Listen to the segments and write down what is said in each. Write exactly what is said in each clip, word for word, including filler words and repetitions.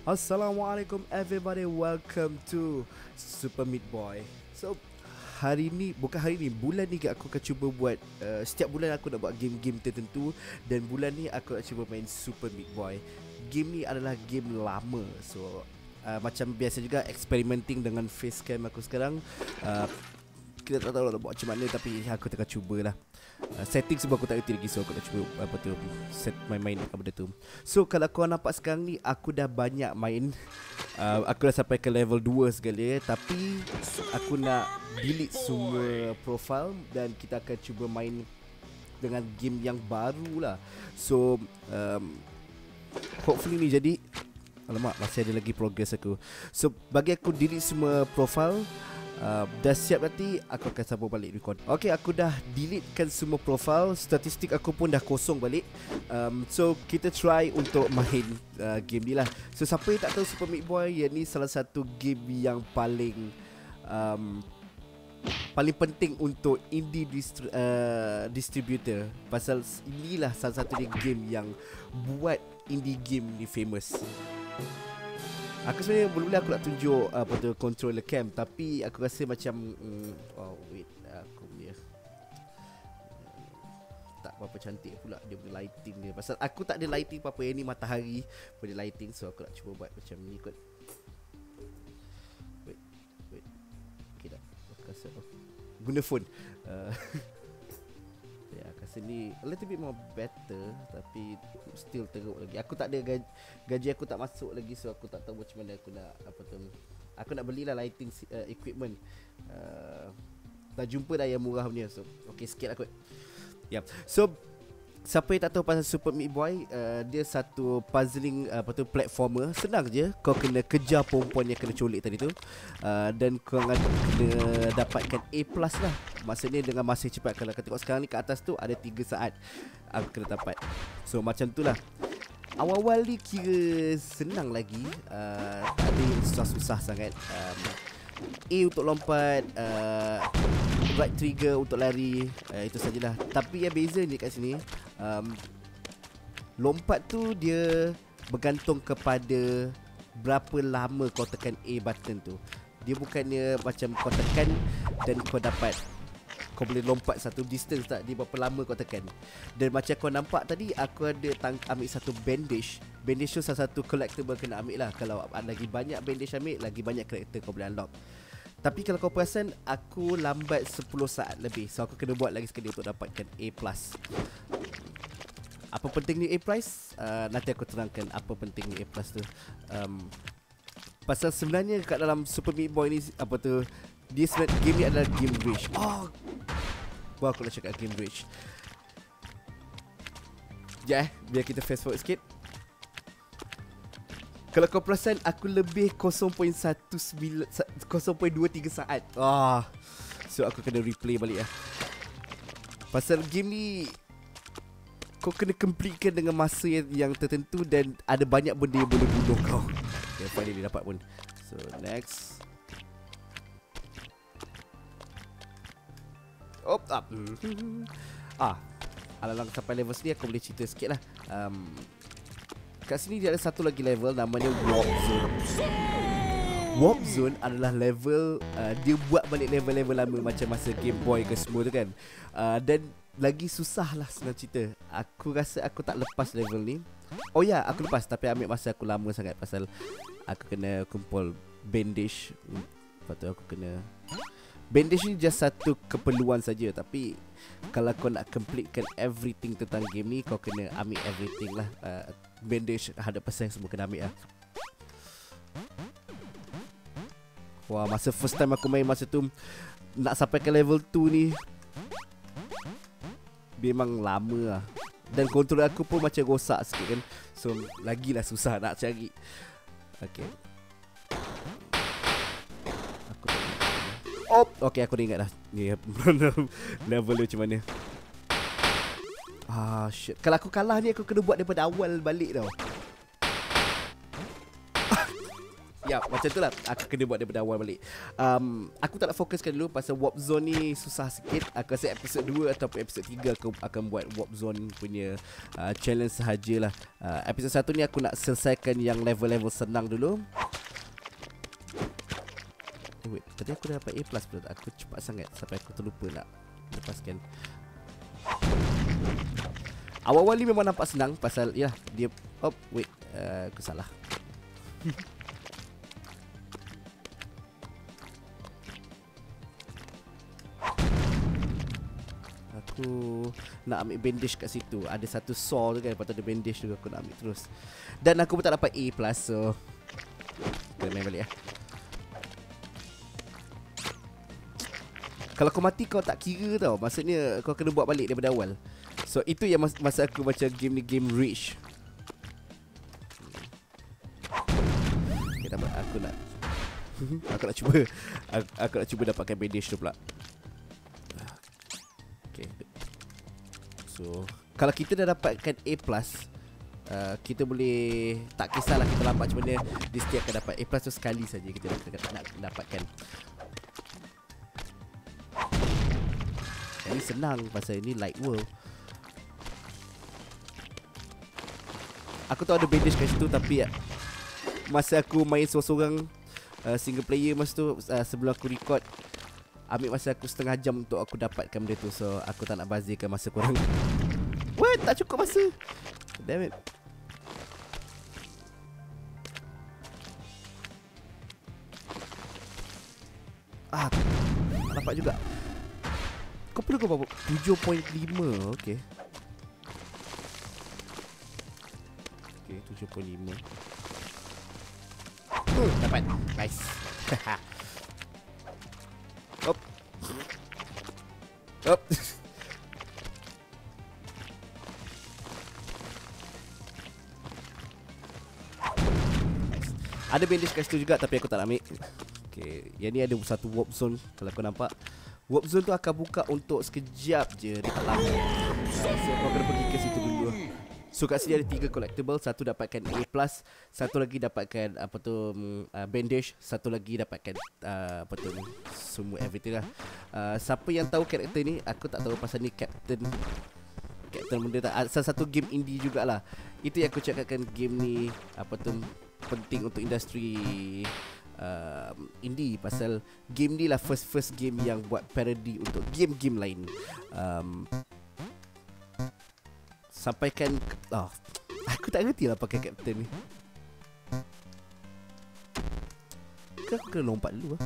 Assalamualaikum everybody, welcome to Super Meat Boy. So hari ni, bukan hari ni, bulan ni aku akan cuba buat uh, setiap bulan aku nak buat game-game tertentu. Dan bulan ni aku nak cuba main Super Meat Boy. Game ni adalah game lama. So uh, macam biasa juga, experimenting dengan facecam aku sekarang. uh, Kita tak tahu nak buat macam mana, tapi aku tengah cubalah. Uh, setting sebab aku tak reti lagi, so aku nak cuba apa tu, set my mind apa benda tu. So kalau kau nampak sekarang ni, aku dah banyak main. uh, Aku dah sampai ke level dua sekali, tapi aku nak delete semua profile dan kita akan cuba main dengan game yang baru lah. So um, hopefully ni jadi. Alamak, masih ada lagi progress aku. So bagi aku delete semua profile. Uh, dah siap nanti aku akan sambung balik record. Okay, aku dah deletekan semua profile. Statistik aku pun dah kosong balik. um, So kita try untuk main uh, game ni lah. So siapa yang tak tahu Super Meat Boy, yang ni salah satu game yang paling um, paling penting untuk indie distri- uh, distributor. Pasal inilah salah satu game yang buat indie game ni famous. Aku sebenarnya mula-mula aku nak tunjuk apa tu, controller cam, tapi aku rasa macam mm, oh wait, aku punya tak berapa cantik pula dia punya lighting dia. Pasal aku tak ada lighting apa-apa, yang ni matahari punya lighting. So aku nak cuba buat macam ni kot. Wait, wait. Okay dah. Aku rasa oh, guna phone. uh, Ya, kat sini a little bit more better, tapi still teruk lagi. Aku tak ada gaji, gaji aku tak masuk lagi, so aku tak tahu macam mana aku nak apa tu. Aku nak belilah lighting uh, equipment. Uh, dah jumpa dah yang murah punya, so okey sikit lah kot. Yep. So siapa yang tak tahu pasal Super Meat Boy, uh, dia satu puzzling uh, apa tu, platformer. Senang je, kau kena kejar perempuan yang kena colik tadi tu, uh, dan kau kena dapatkan A plus lah. Maksudnya dengan masa cepat. Kalau kau tengok sekarang ni kat atas tu ada tiga saat aku kena dapat. So macam tu lah. Awal-awal ni kira senang lagi, uh, tak ada yang susah-susah sangat. um, A untuk lompat, uh, right trigger untuk lari, uh, itu sajalah. Tapi yang beza ni kat sini, um, lompat tu dia bergantung kepada berapa lama kau tekan A button tu. Dia bukannya macam kau tekan dan kau dapat, kau boleh lompat satu distance tak, dia berapa lama kau tekan. Dan macam kau nampak tadi, aku ada tang- ambil satu bandage. Bandage tu salah satu collectible kena ambil lah. Kalau lagi banyak bandage ambil, lagi banyak character kau boleh unlock. Tapi kalau kau perasan, aku lambat sepuluh saat lebih, so aku kena buat lagi sekali untuk dapatkan A plus. Apa pentingnya A plus? Uh, nanti aku terangkan apa pentingnya A plus tu. um, Pasal sebenarnya kat dalam Super Meat Boy ni, apa tu, dia sebenarnya game ni adalah game rage. Oh, wah, aku nak cakap game rage. Sekejap eh, biar kita fast forward sikit. Kalau kau perasan, aku lebih kosong perpuluhan satu sembilan, kosong perpuluhan dua tiga saat. Ah, so aku kena replay balik lah. Pasal game ni kau kena completekan dengan masa yang, yang tertentu, dan ada banyak benda yang boleh bunuh kau. Okay, finally dapat pun. So next. Op, up. Ah, alang-alang sampai level sini aku boleh cerita sikit lah. um, Kat sini dia ada satu lagi level, namanya Warp Zone. Warp Zone adalah level, uh, dia buat balik level-level lama macam masa Game Boy ke semua tu kan. uh, Dan lagi susah lah senang cerita. Aku rasa aku tak lepas level ni. Oh ya, aku lepas, tapi ambil masa aku lama sangat. Pasal aku kena kumpul bandage. Lepas tu aku kena, bandage ni just satu keperluan saja, tapi kalau kau nak completekan everything tentang game ni, kau kena ambil everything lah. uh, Bandage one hundred percent semua kena ambil lah. Wah, masa first time aku main masa tu, nak sampai ke level two ni memang lama lah. Dan controller aku pun macam rosak sikit kan, so lagilah susah nak cari. Okay, aku tak ingat. Oh, okay, aku dah ingat dah ni level dia macam mana. Ah, shit. Kalau aku kalah ni, aku kena buat daripada awal balik tau. Ya, macam tu lah. Aku kena buat daripada awal balik. um, Aku tak nak fokuskan dulu pasal warp zone ni susah sikit. Aku rasa episod dua ataupun episod tiga aku akan buat warp zone punya uh, challenge sahajalah. uh, Episod satu ni aku nak selesaikan yang level-level senang dulu. eh, Wait, tadi aku dah dapat A plus pula. Aku cepat sangat sampai aku terlupa nak lepaskan. Awal-awal ni memang nampak senang pasal ya dia. Oh wait, uh, aku salah. Aku nak ambil bandage kat situ. Ada satu saw tu kan, lepas tu ada bandage juga. Aku nak ambil terus. Dan aku pun tak dapat A plus. So kena main balik lah. Kalau kau mati kau tak kira tau. Maksudnya kau kena buat balik daripada awal. So itu yang mas masa aku baca game ni game Reach. Okay, tak apa. Aku nak Aku nak cuba aku, aku nak cuba dapatkan bandage tu pula. Okay. So kalau kita dah dapatkan A plus, uh, kita boleh, tak kisahlah kita lambat macam mana, dia setiap akan dapat A plus tu sekali saja kita nak, nak dapatkan. Ini senang pasal ini light world. Aku tahu ada bandage kat situ, tapi uh, masa aku main seorang-seorang uh, single player masa tu, uh, sebelum aku record, ambil masa aku setengah jam untuk aku dapatkan benda tu. So aku tak nak bazirkan masa korang. What? Tak cukup masa. Damn it. Ah, tak dapat juga. Kau perlu kau bawa tujuh perpuluhan lima. Okay. Okay, tujuh perpuluhan lima. uh, Dapat. Nice. Op. Op. Nice. Ada bandage kat situ juga tapi aku tak nak ambil. Okay, yang ni ada satu warp zone. Kalau kau nampak, warp zone tu akan buka untuk sekejap je. Dia tak lama. So kau kena pergi ke situ dulu. So kat sini ada tiga collectible. Satu dapatkan A plus, satu lagi dapatkan apa tu uh, bandage, satu lagi dapatkan uh, apa tu semua everything lah. uh, Siapa yang tahu karakter ni, aku tak tahu pasal ni Captain Captain benda tak, uh, salah satu game indie jugalah. Itu yang aku cakapkan, game ni apa tu penting untuk industri uh, indie. Pasal game ni lah first first game yang buat parody untuk game-game lain. um, Sampaikan oh, aku tak ngerti lah pakai Captain ni. Aku kena lompat dulu lah.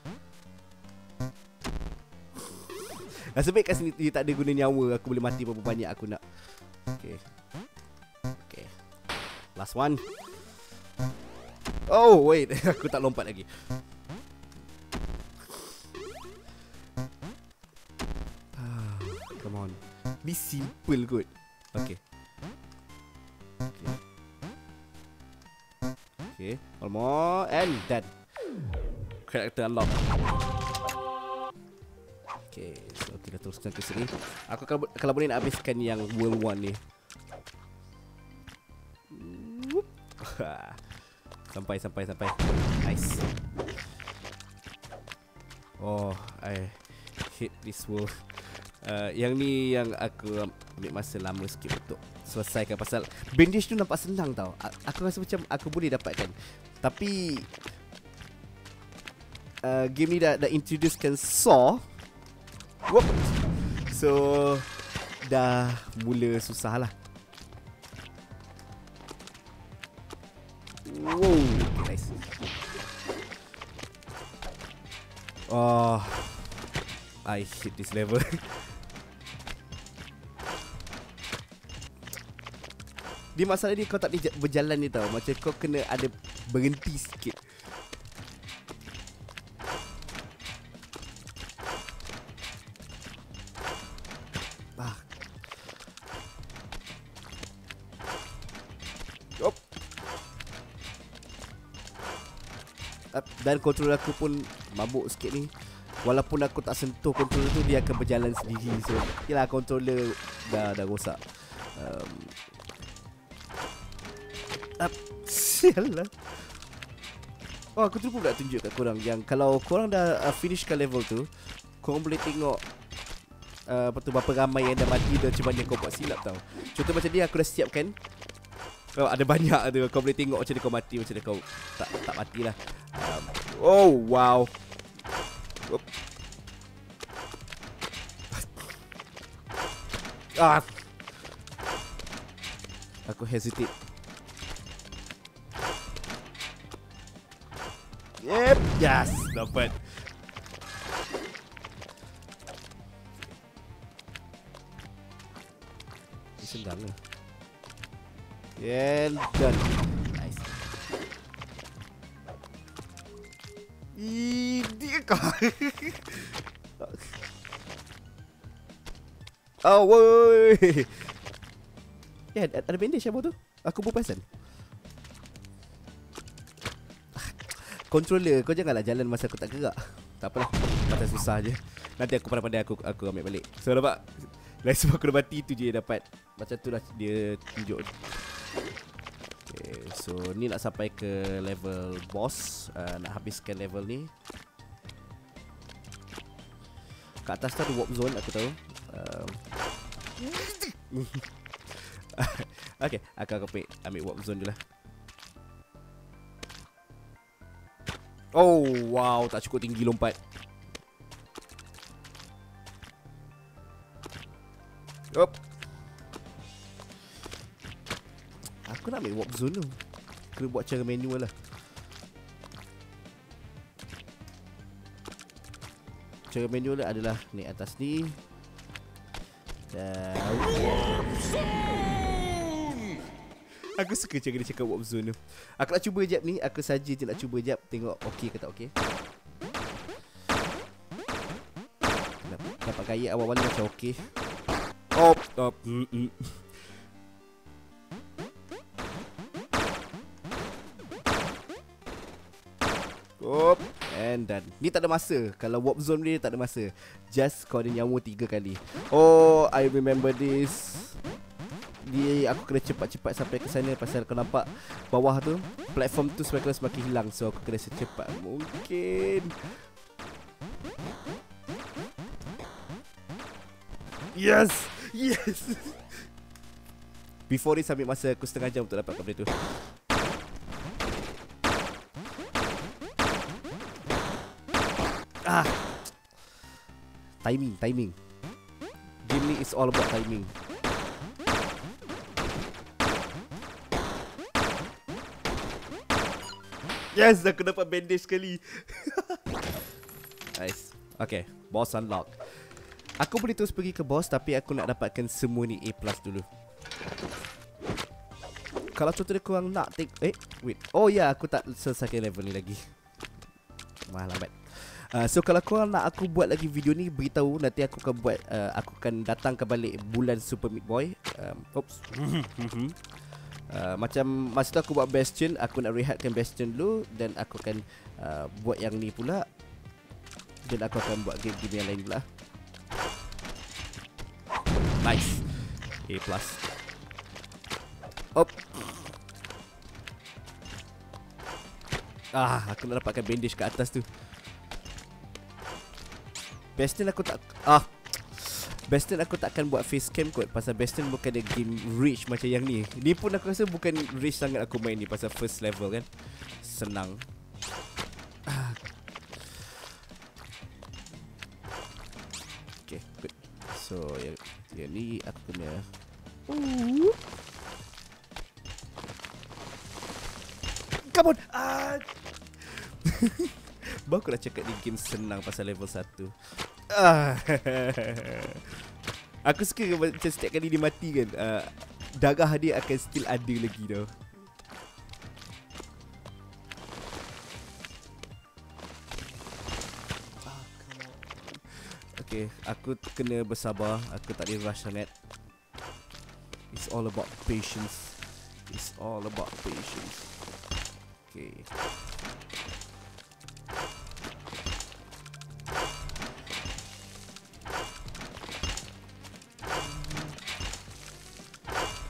Nasib baik kat sini dia tak ada guna nyawa. Aku boleh mati berapa banyak aku nak. Okay. Okay. Last one. Oh wait, aku tak lompat lagi. Come on. Be simple good. Okay. Okay. Okay. One more and done. Character unlock. Okay. So kita teruskan ke sini. Aku kalau, kalau boleh nak habiskan yang World One ni. Sampai sampai sampai. Nice. Oh, I hate this world. Uh, yang ni yang aku ambil masa lama sikit untuk selesaikan. Pasal bandage tu nampak senang tau. A- Aku rasa macam aku boleh dapatkan. Tapi uh, game ni dah, dah introducekan saw. Whoop. So dah mula susah lah. Wow, okay, nice. Oh, I hate this level. Dia masalah dia kau tak boleh berjalan ni tau. Macam kau kena ada berhenti sikit. Ah. Op. Dan kontrol aku pun mabuk sikit ni. Walaupun aku tak sentuh controller tu, dia akan berjalan sendiri. So yalah, controller dah dah rosak. um, Up. Sialah. Oh, aku terlupa pula tunjuk kat korang yang kalau korang dah uh, finishkan level tu, korang boleh tengok uh, apa tu, berapa ramai yang dah mati dan macam mana kau buat silap tau. Contoh macam ni aku dah siapkan. Oh, ada banyak tu. Kau boleh tengok macam mana kau mati, macam mana kau tak tak matilah. Um, oh, wow. Oop. Ah. Aku hesitate. Yep, yes, dapat. Senang lah. Well done. Nice. Ih, dia kau. Oh, woi. Ya, yeah, ada bandage apa tu? Aku pun perasan. Controller, kau janganlah jalan masa aku tak gerak. Tak apalah, pasal susah je. Nanti aku pandai-pandai aku aku ambil balik. So nampak, dari sebab aku dah mati tu je dapat. Macam tu lah dia tunjuk. Okay, so ni nak sampai ke level boss, uh, nak habiskan level ni. Kat atas tu ada warp zone aku tahu. uh, Okay, aku akan ambil, ambil warp zone dulu lah. Oh, wow, tak cukup tinggi lompat. Op. Aku nak ambil warp zone tu. Kena buat cara manual lah. Cara manual adalah ni atas ni. Dan aku suka cara dia cakap warp zone tu. Aku nak cuba jap ni. Aku saja je nak cuba jap. Tengok okey ke tak okey. Dapat gaya awal-awal macam okey. Op, op. Mm -mm. Op. And done. Ni tak ada masa. Kalau warp zone ni tak ada masa. Just kau ada nyawa tiga kali. Oh, I remember this. Dia, aku kena cepat-cepat sampai ke sana. Pasal kau nampak bawah tu, platform tu semakin semakin hilang. So aku kena secepat mungkin. Yes. Yes. Before ni sambil masa aku setengah jam untuk dapatkan benda tu. Ah. Timing, timing. Game ni is all about timing. Yes, aku dapat bandage sekali. Nice. Okay, boss unlock. Aku boleh terus pergi ke boss, tapi aku nak dapatkan semua ni A plus dulu. Kalau contohnya korang nak take, eh, wait. Oh ya, yeah, aku tak selesaikan level ni lagi. Malah lambat. Uh, so kalau korang nak aku buat lagi video ni, beritahu. Nanti aku akan buat, uh, aku akan datang ke balik bulan Super Meat Boy. um, Oops. Uh, macam masa tu aku buat Bastion, aku nak rehatkan Bastion dulu. Dan aku akan uh, buat yang ni pula. Dan aku akan buat game-game yang lain pula. Nice. A plus. Op. Ah, aku nak dapatkan bandage kat atas tu. Bastion aku tak, ah Bastion aku takkan buat face cam kot. Pasal Bastion bukan ada game rage macam yang ni. Ni pun aku rasa bukan rage sangat aku main ni. Pasal first level kan, senang. ah. Okay, good. So yang, yang ni aku kena uh. Come on. ah. Baru aku nak cakap ni game senang pasal level satu. ah. Aku suka macam setiap kali dia mati kan, uh, darah dia akan still ada lagi tau. ah, Okay, aku kena bersabar. Aku tak boleh rush sangat. It's all about patience. It's all about patience. Okay.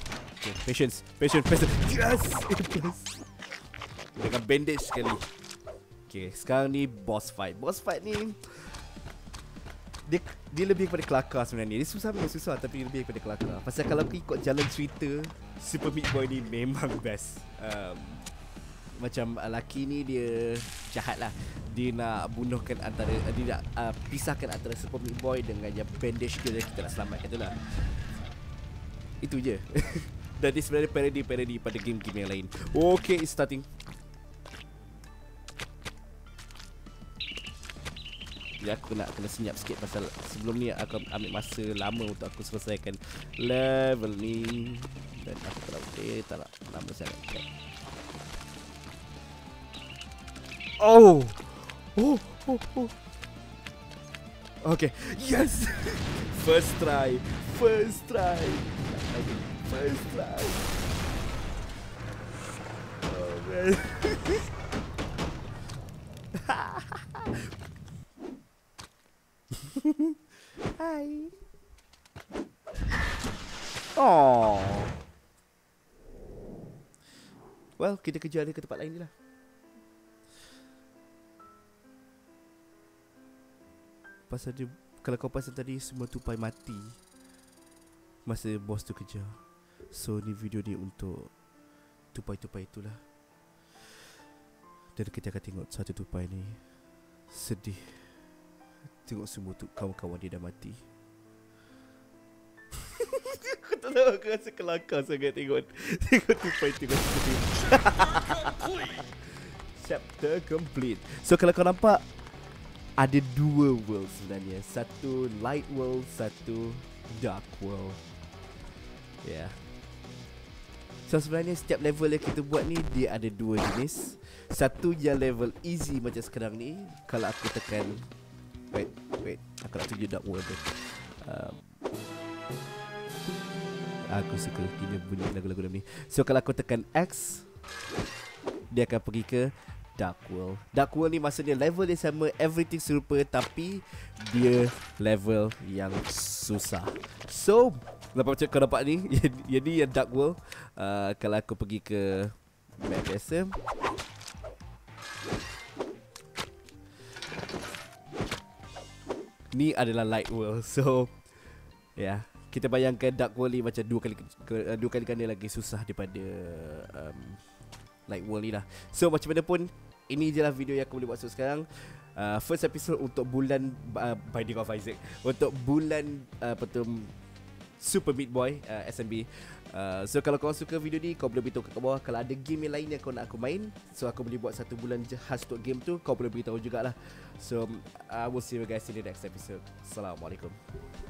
Patience, patience, patience. Yes! Dengan bandage sekali. Okay, sekarang ni boss fight. Boss fight ni Dia, dia lebih kepada kelakar sebenarnya. Dia susah memang susah, tapi lebih kepada kelakar. Pasal kalau aku ikut jalan cerita, Super Meat Boy ni memang best. um, Macam lelaki ni dia jahat lah. Dia nak bunuhkan antara uh, Dia nak uh, pisahkan antara Super Meat Boy dengan yang bandage dia, kita nak selamatkan tu lah. Itu je. Dan dia sebenarnya parody-parody pada game-game yang lain. Okay, it's starting. Ya, aku nak kena senyap sikit pasal sebelum ni aku ambil masa lama untuk aku selesaikan level ni. Dan aku tak boleh, tak nak lama sangat. Oh! Oh! Oh! Oh! Okay, yes! First try! First try! First try! Oh man! Hai. Oh. Well, kita kejar dia ke tempat lain je lah. Pasal dia, kalau kau pasal tadi semua tupai mati masa bos tu kejar. So ni video ni untuk tupai-tupai itulah. Dan kita akan tengok satu tupai ni sedih. Tengok semua tu kawan-kawan dia dah mati. Aku tak tahu, aku rasa kelakar sangat tengok Tengok tupai tengok sedih. Chapter complete. So kalau kau nampak, ada dua world sebenarnya. Satu light world, satu dark world. Ya yeah. So sebenarnya setiap level yang kita buat ni, dia ada dua jenis. Satu yang level easy macam sekarang ni. Kalau aku tekan, Wait, wait, aku nak tunjuk dark world tu. um, Aku suka gila bunyi lagu-lagu dalam ni. So kalau aku tekan X, dia akan pergi ke dark world. Dark world ni maksudnya level dia sama, everything serupa, tapi dia level yang susah. So lepas macam kau nampak ni, jadi yang dark world, uh, kalau aku pergi ke map biasa, ni adalah light world. So ya, yeah, kita bayangkan dark world ni macam dua kali ke, dua kali ganda lagi susah daripada um, light world ni lah. So macam mana pun, ini je lah video yang aku boleh buat sekarang. uh, First episode untuk bulan uh, Binding of Isaac, untuk bulan uh, petum Super Meat Boy uh, S M B. Uh, so kalau kau suka video ni, kau boleh beritahu kat bawah. Kalau ada game yang lain yang kau nak aku main, so aku boleh buat satu bulan je khas untuk game tu, kau boleh beritahu jugalah. So I will see you guys in the next episode. Assalamualaikum.